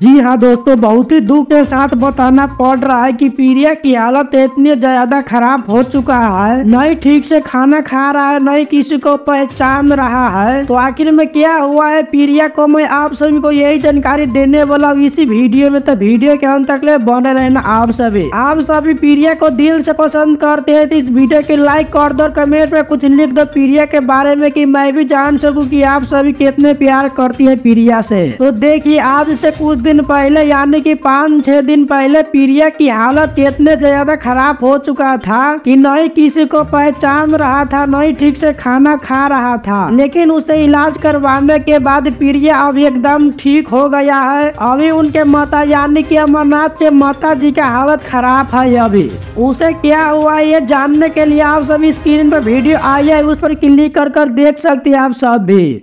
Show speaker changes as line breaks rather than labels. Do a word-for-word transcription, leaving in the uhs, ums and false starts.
जी हाँ दोस्तों, बहुत ही दुख के साथ बताना पड़ रहा है कि प्रिया की हालत इतनी ज्यादा खराब हो चुका है, नहीं ठीक से खाना खा रहा है, नहीं किसी को पहचान रहा है। तो आखिर में क्या हुआ है प्रिया को, मैं आप सभी को यही जानकारी देने वाला हूँ इसी वीडियो में। तो वीडियो के अंत तक ले बने रहना। आप सभी आप सभी प्रिया को दिल से पसंद करते हैं तो इस वीडियो के लाइक कर दो, कमेंट में कुछ लिख दो प्रिया के बारे में कि मैं भी जान सकूँ कि आप सभी कितने प्यार करती है प्रिया से। तो देखिए, आज से कुछ दिन पहले यानी कि पाँच छह दिन पहले प्रिया की हालत इतने ज्यादा खराब हो चुका था कि नहीं किसी को पहचान रहा था, नहीं ठीक से खाना खा रहा था। लेकिन उसे इलाज करवाने के बाद प्रिया अब एकदम ठीक हो गया है। अभी उनके माता यानी कि अमरनाथ के माता जी का हालत खराब है। अभी उसे क्या हुआ ये जानने के लिए आप सभी स्क्रीन पर वीडियो आई है, उस पर क्लिक कर कर देख सकते हैं आप सब भी।